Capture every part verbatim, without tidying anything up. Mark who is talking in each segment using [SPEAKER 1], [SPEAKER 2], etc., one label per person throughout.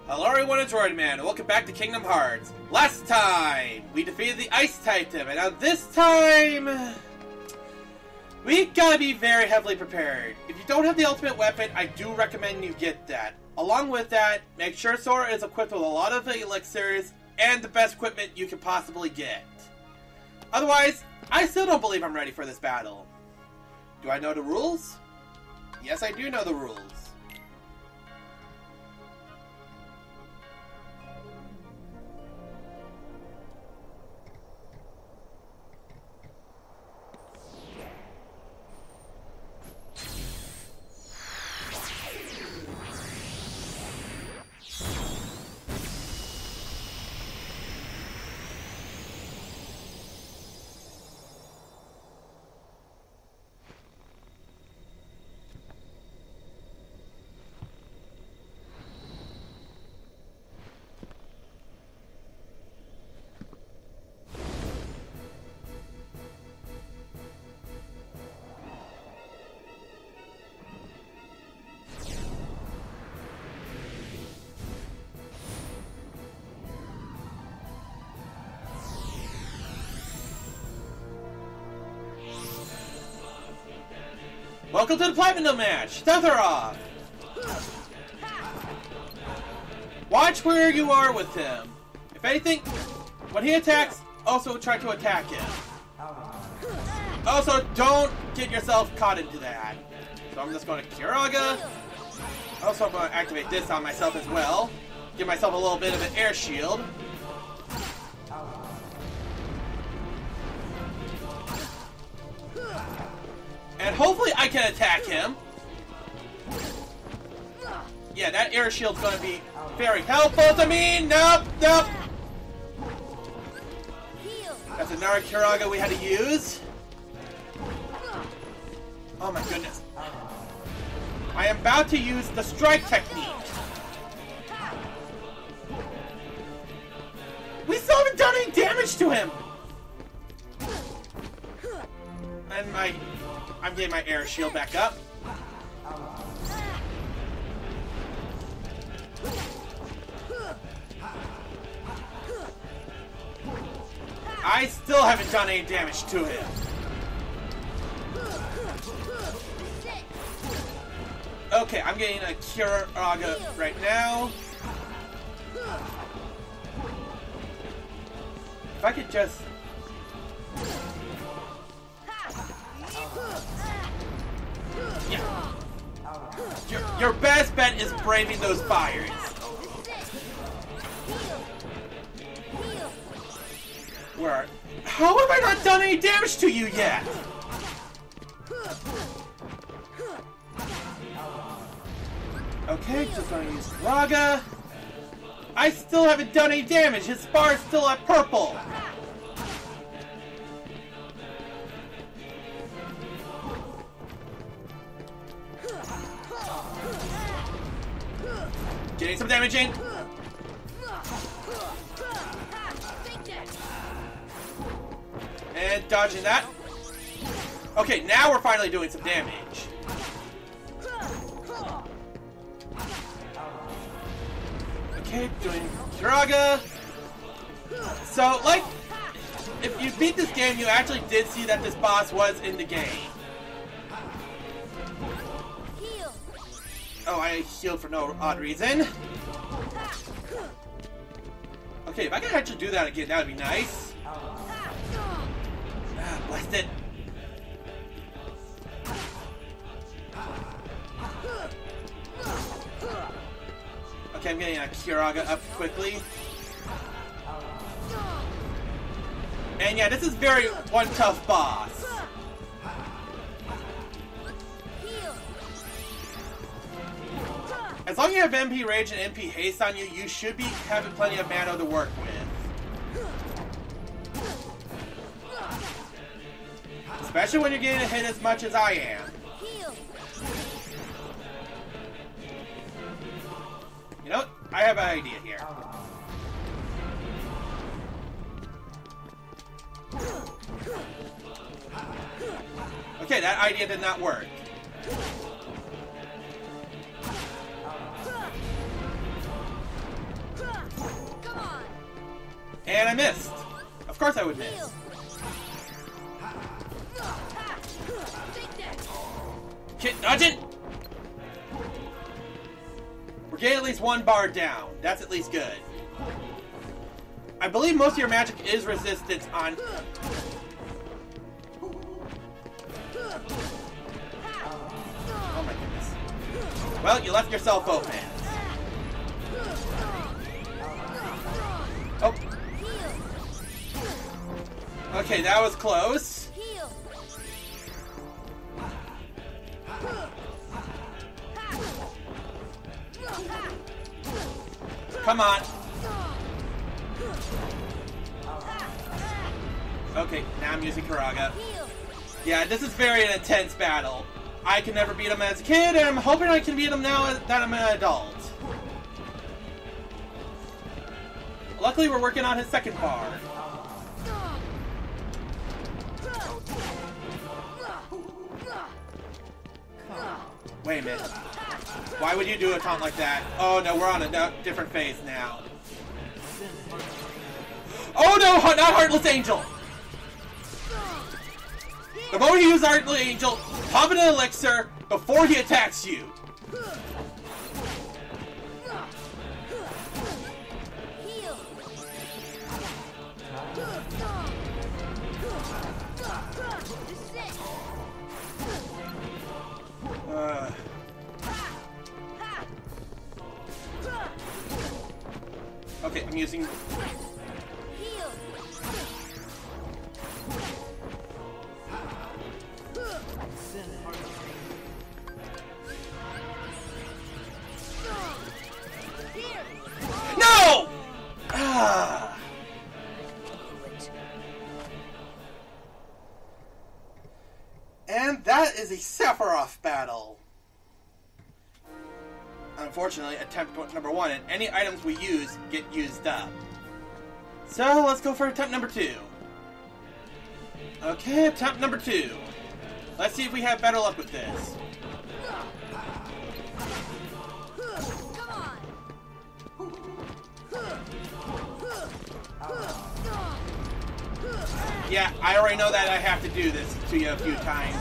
[SPEAKER 1] Hello everyone, it's Droid Man, and welcome back to Kingdom Hearts. Last time, we defeated the Ice Titan, and now this time, we gotta be very heavily prepared. If you don't have the ultimate weapon, I do recommend you get that. Along with that, make sure Sora is equipped with a lot of the elixirs and the best equipment you can possibly get. Otherwise, I still don't believe I'm ready for this battle. Do I know the rules? Yes, I do know the rules. Welcome to the Platinum match, Sephiroth! Watch where you are with him. If anything, when he attacks, also try to attack him. Also, don't get yourself caught into that. So I'm just going to Curaga. Also, I'm going to activate this on myself as well. Give myself a little bit of an air shield. And hopefully I can attack him. Yeah, that air shield's gonna be very helpful to me. Nope, nope. That's another Curaga we had to use. Oh my goodness. I am about to use the strike technique. We still haven't done any damage to him. And my... I'm getting my air shield back up. I still haven't done any damage to him. Okay, I'm getting a Curaga right now. If I could just... Yeah. Your, your best bet is braving those fires. Where? How have I not done any damage to you yet? Okay, just gonna use Raga. I still haven't done any damage. His bar is still at purple. Getting some damage in. And dodging that. Okay, now we're finally doing some damage. Okay, doing Curaga. So, like, if you beat this game, you actually did see that this boss was in the game. Oh, I healed for no odd reason. Okay, if I could actually do that again, that would be nice. Ah, blast it. Okay, I'm getting a Curaga up quickly. And yeah, this is very one tough boss. As long as you have M P Rage and M P Haste on you, you should be having plenty of mana to work with. Especially when you're getting hit as much as I am. You know what? I have an idea here. Okay, that idea did not work. And I missed. Of course I would miss. Kid, dodge it! We're getting at least one bar down. That's at least good. I believe most of your magic is resistance on... Oh my goodness. Well, you left yourself open. Oh. Okay, that was close. Come on. Okay, now I'm using Karaga. Yeah, this is very an intense battle. I can never beat him as a kid, and I'm hoping I can beat him now that I'm an adult. Luckily, we're working on his second bar. Wait a minute. Why would you do a taunt like that? Oh no, we're on a no different phase now. Oh no, not Heartless Angel! The moment you use Heartless Angel, pop in an elixir before he attacks you. Uh. Okay, I'm using... No! Ah. And that is a Sephiroth battle. Unfortunately, attempt number one, and any items we use get used up. So let's go for attempt number two. Okay, attempt number two. Let's see if we have better luck with this. Yeah, I already know that I have to do this to you a few times.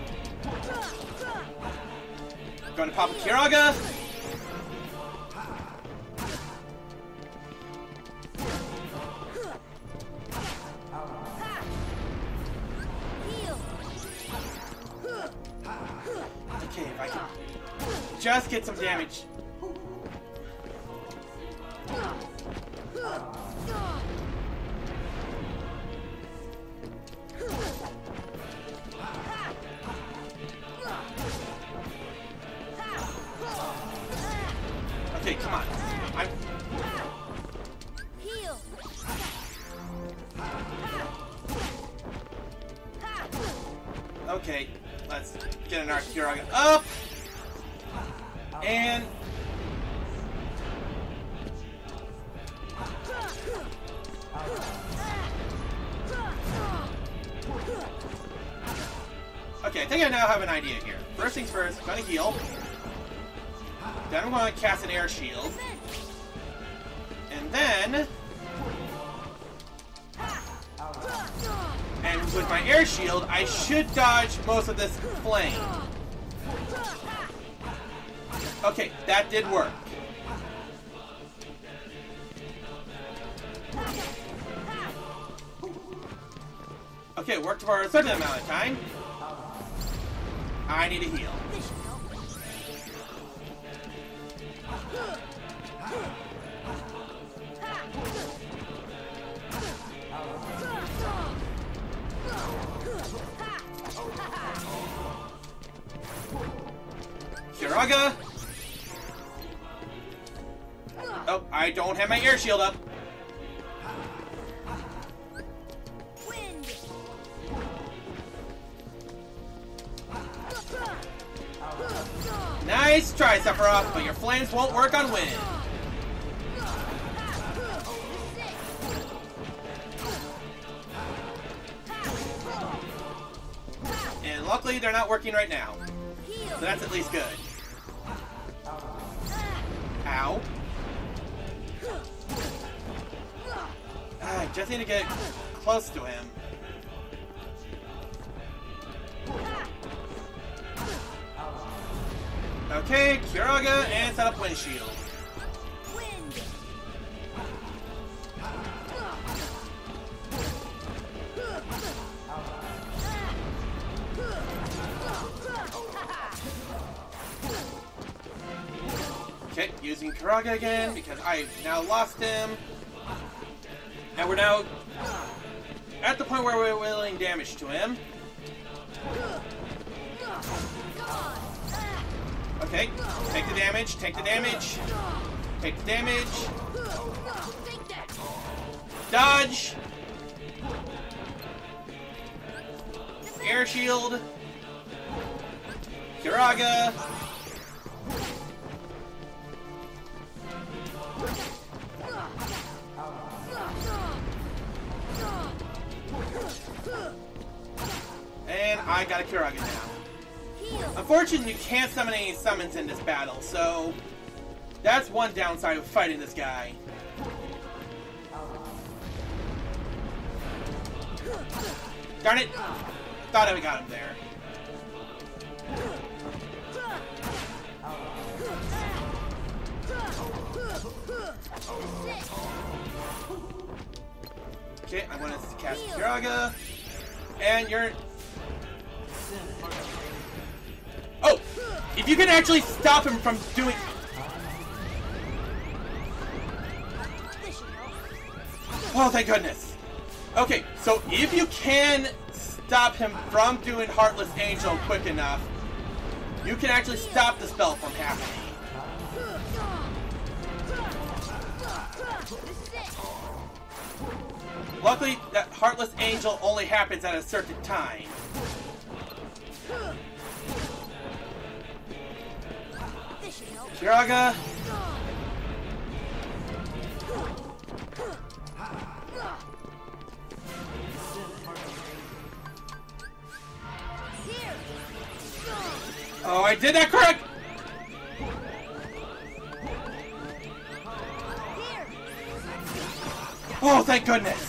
[SPEAKER 1] Going to pop a Kiraga. Okay, if I can just get some damage. Okay, come on. I'm... Okay, let's get an Kiraga up. And... Okay, I think I now have an idea here. First things first, I'm gonna heal. Then I'm gonna cast an air shield. And then... And with my air shield, I should dodge most of this flame. Okay, that did work. Okay, it worked for a certain amount of time. I need to heal. Kiraga! Oh, I don't have my air shield up. Nice try, Sephiroth, but your flames won't work on wind. And luckily, they're not working right now. So that's at least good. Ow. Ah, just need to get close to him. Okay, Curaga, and set up Windshield. Okay, using Curaga again because I've now lost him. And we're now at the point where we're dealing damage to him. Okay, take the damage, take the damage, take the damage. Dodge. Air shield. Curaga. And I got a Curaga now. Unfortunately, you can't summon any summons in this battle, so that's one downside of fighting this guy. Darn it! Thought I got him there. Okay, I'm gonna cast Curaga, and you're. Oh! If you can actually stop him from doing. Oh, thank goodness. Okay, so if you can stop him from doing Heartless Angel quick enough, you can actually stop the spell from happening. Luckily, that Heartless Angel only happens at a certain time. Curaga. Oh, I did that correct! Oh, thank goodness!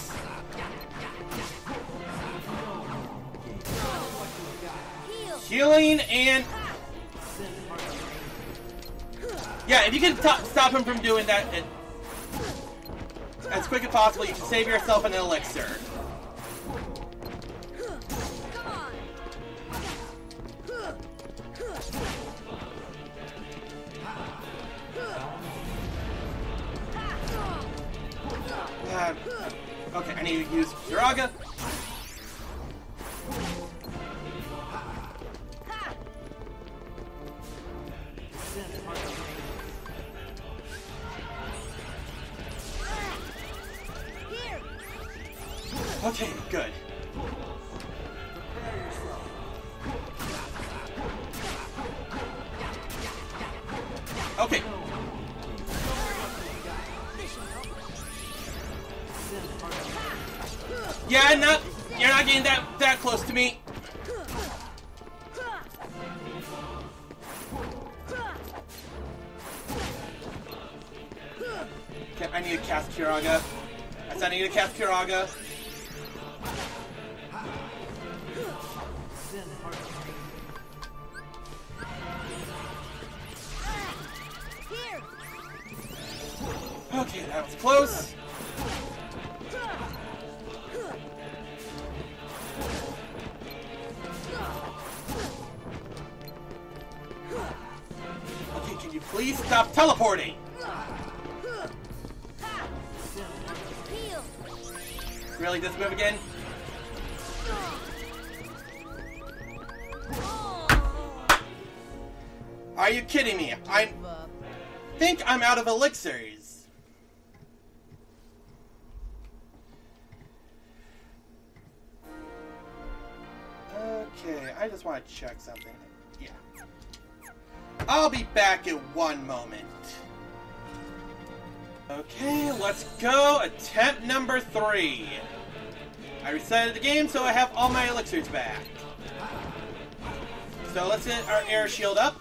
[SPEAKER 1] Healing and... Yeah, if you can stop him from doing that it, as quick as possible, you can save yourself an elixir. Uh, okay, I need to use Curaga. Okay, good. Okay. Yeah, not you're not getting that that close to me. Okay, I need to cast Curaga. I said I need to cast Curaga. Okay, that was close. Okay, can you please stop teleporting? Really, this move again? Are you kidding me? I think I'm out of elixirs. Okay, I just want to check something. Yeah. I'll be back in one moment. Okay, let's go. Attempt number three. I resetted the game, so I have all my elixirs back. So let's get our air shield up.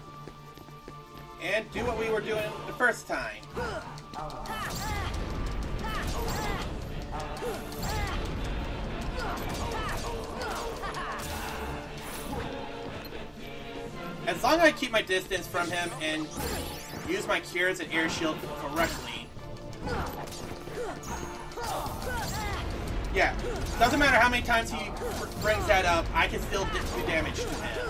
[SPEAKER 1] And do what we were doing the first time. As long as I keep my distance from him and use my cures and air shield correctly. Yeah, doesn't matter how many times he brings that up, I can still do damage to him.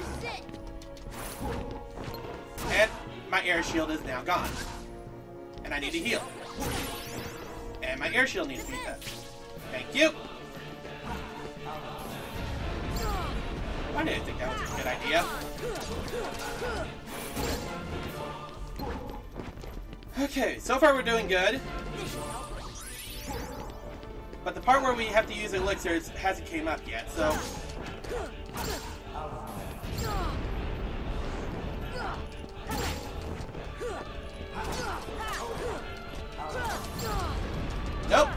[SPEAKER 1] And my air shield is now gone. And I need to heal. And my air shield needs to be done. Thank you. I didn't think that was a good idea. Okay, so far we're doing good. But the part where we have to use elixirs hasn't came up yet, so... Nope.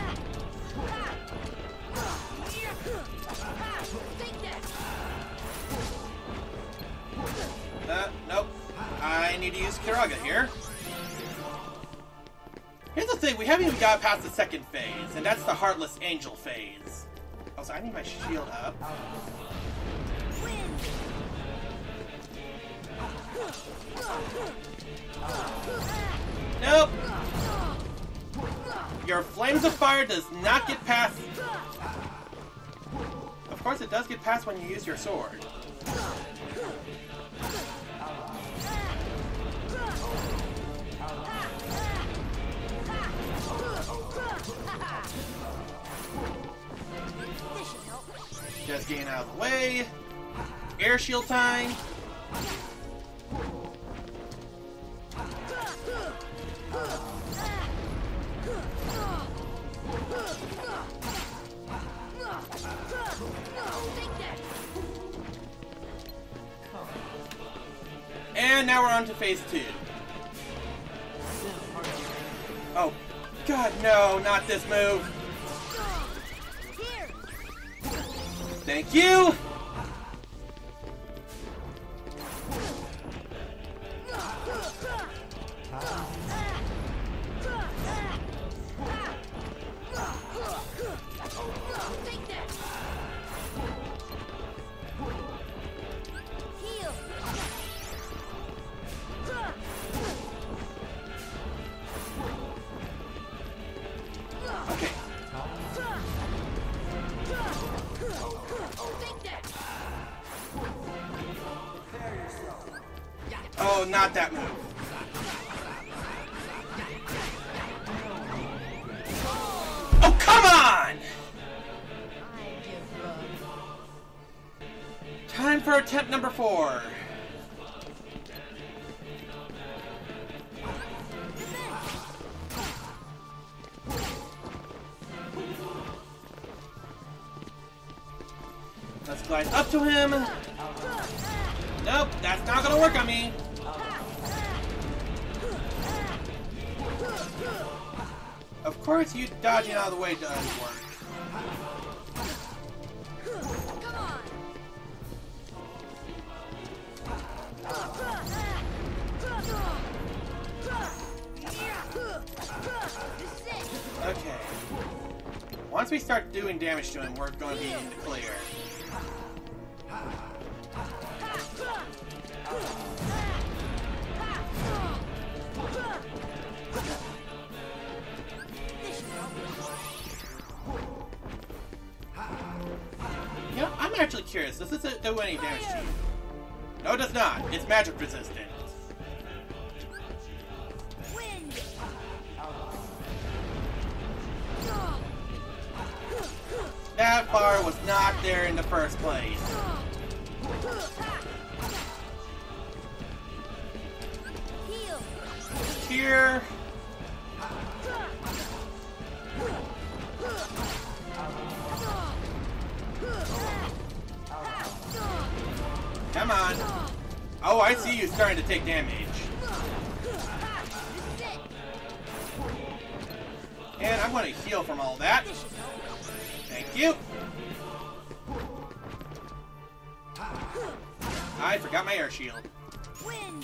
[SPEAKER 1] Uh, nope. I need to use Kiraga here. Here's the thing, we haven't even got past the second phase, and that's the Heartless Angel phase. Oh, so I need my shield up. Nope. Your Flames of Fire does not get past... Of course it does get past when you use your sword. Just getting out of the way. Air shield time. And now we're on to phase two. Oh, God, no, not this move. Thank you! Oh, not that move. Oh, come on! Time for attempt number four. Let's glide up to him. Nope, that's not gonna work on me. Of course, you dodging out of the way does work. Okay. Once we start doing damage to him, we're going to be in the clear. You know, I'm actually curious. Does this do any damage to you? No, it does not. It's magic resistant. That bar was not there in the first place. Here. Come on. Oh, I see you starting to take damage. And I'm going to heal from all that. Thank you. I forgot my air shield. Wind.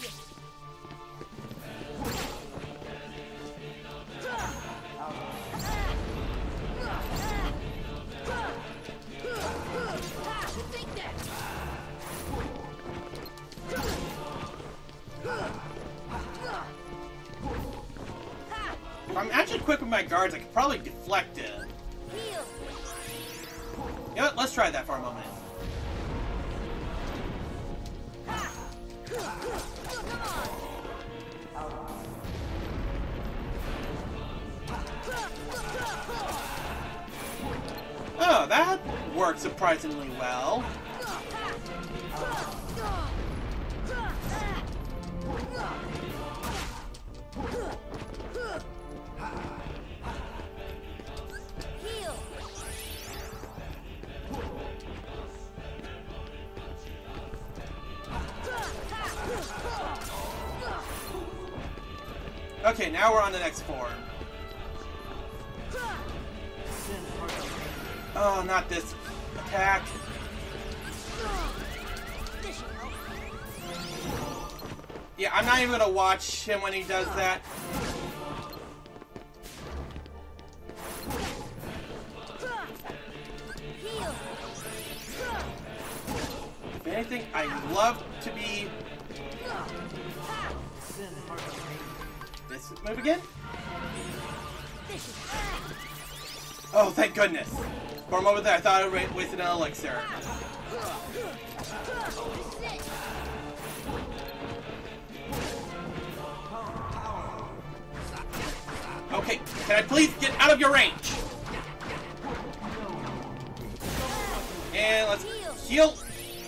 [SPEAKER 1] If I'm actually quick with my guards, I could probably deflect it. You know what? Let's try that for a moment. Oh, that worked surprisingly well. Okay, now we're on the next form. Oh, not this attack. Yeah, I'm not even gonna watch him when he does that. If anything, I love to be... This move again? Oh, thank goodness. For a moment there, I thought I wasted an elixir. Okay, can I please get out of your range? And let's heal.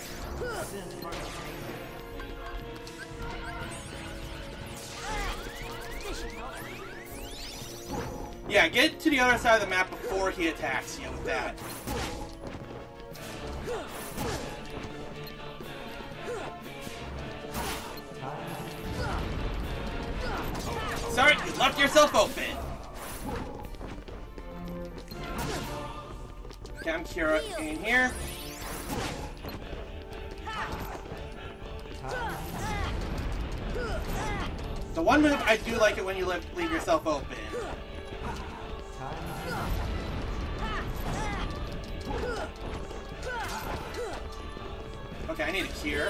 [SPEAKER 1] Yeah, get to the other side of the map before he attacks you with that. Sorry, you left yourself open. Okay, I'm Kira in here. The one move I do like it when you leave, leave yourself open. Okay, I need a cure.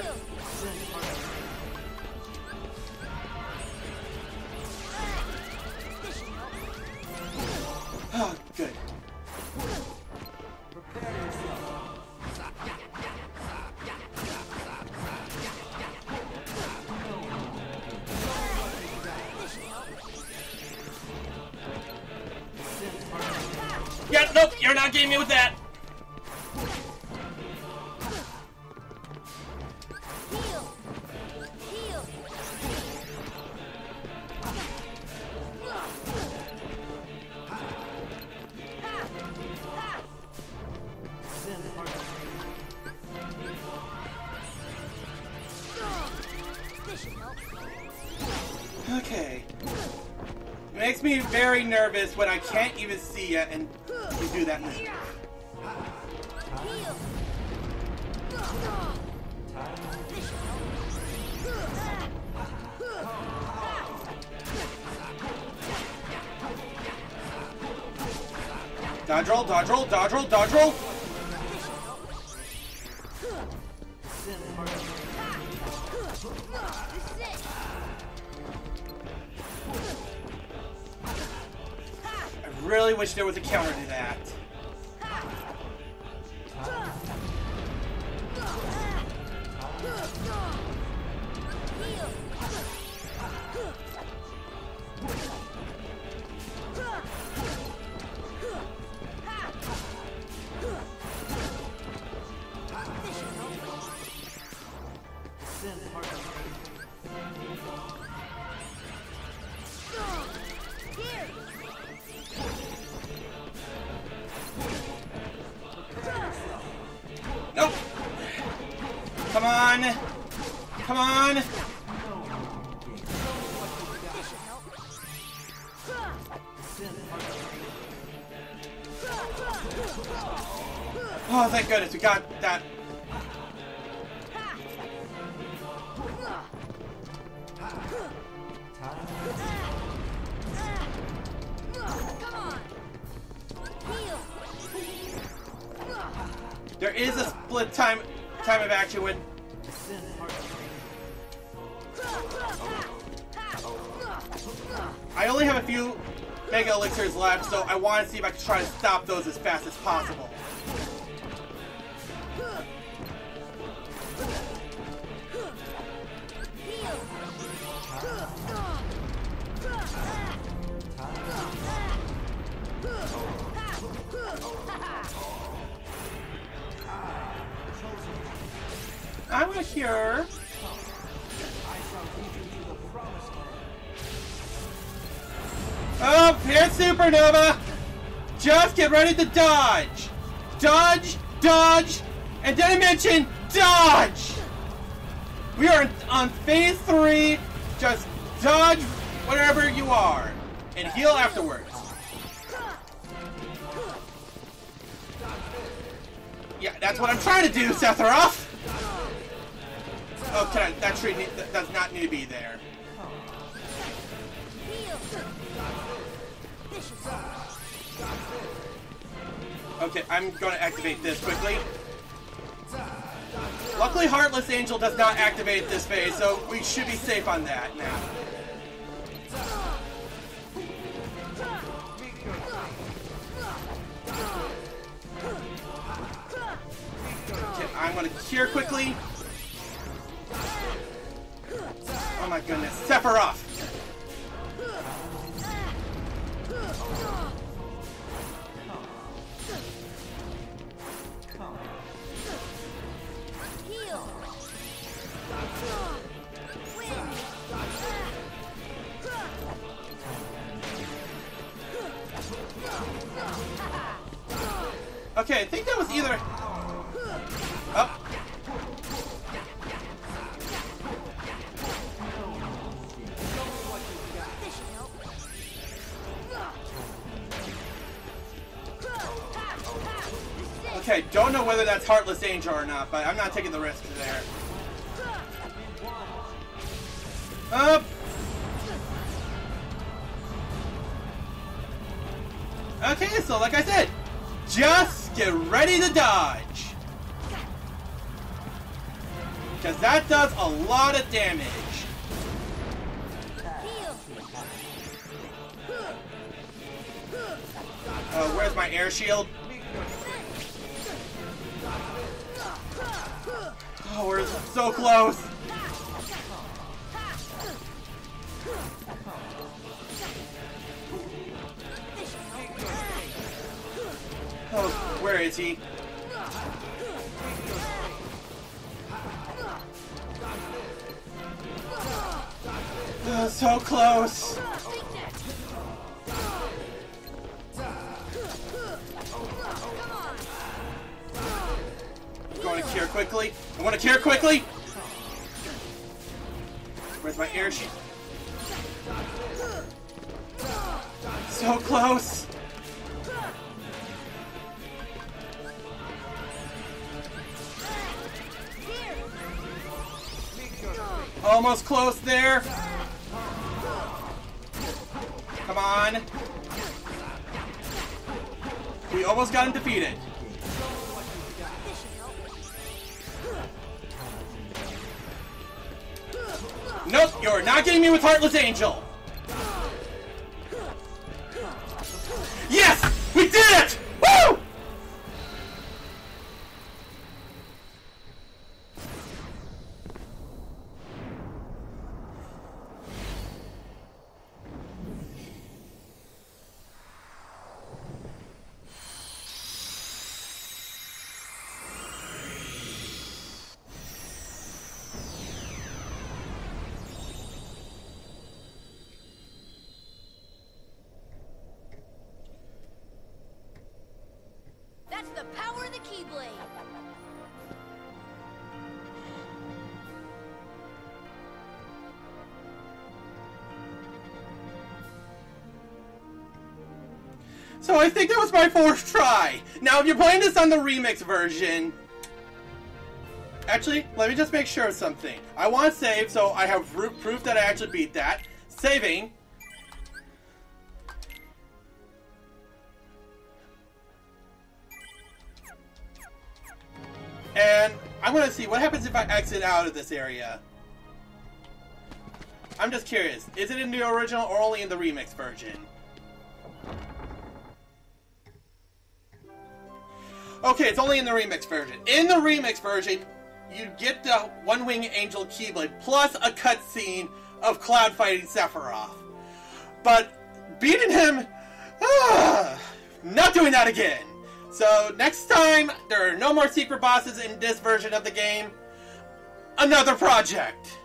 [SPEAKER 1] Oh, good. Yeah, nope, you're not getting me with that. Okay. It makes me very nervous when I can't even see you and you do that move. Dodge roll, dodge roll, dodge roll, dodge roll. I really wish there was a counter to that. Nope. Come on. Come on. Oh, thank goodness we got that. There is a split time time of action when I only have a few Mega Elixirs left, so I want to see if I can try to stop those as fast as possible. I'm gonna cure. Oh, here's Supernova! Just get ready to dodge! Dodge, dodge, and did I mention dodge? We are on phase three. Just dodge wherever you are. And heal afterwards. Yeah, that's what I'm trying to do, Sephiroth! Oh, can I, that tree need, that does not need to be there. Okay, I'm going to activate this quickly. Luckily, Heartless Angel does not activate this phase, so we should be safe on that now. Okay, I'm going to cure quickly. Oh my goodness, Sephiroth! Okay, I think that was either... Oh. Okay, don't know whether that's Heartless Angel or not, but I'm not taking the risk there. Up. Okay, so like I said, just get ready to dodge. Because that does a lot of damage. Oh, where's my air shield? Oh, we're so close. Oh, where is he? Oh, so close. I'm going to cure quickly. I want to cure quickly. Where's my air shield? So close. Almost close there. Come on. We almost got him defeated. Nope, you're not getting me with Heartless Angel. Yes! We did it! Woo!
[SPEAKER 2] That's the power of the Keyblade!
[SPEAKER 1] So I think that was my fourth try. Now, if you're playing this on the remix version... Actually, let me just make sure of something. I want to save, so I have proof that I actually beat that. Saving. And I'm going to see what happens if I exit out of this area. I'm just curious. Is it in the original or only in the remix version? Okay, it's only in the remix version. In the remix version, you get the One Wing Angel Keyblade plus a cutscene of Cloud fighting Sephiroth. But beating him, ah, not doing that again. So next time, there are no more secret bosses in this version of the game. Another project.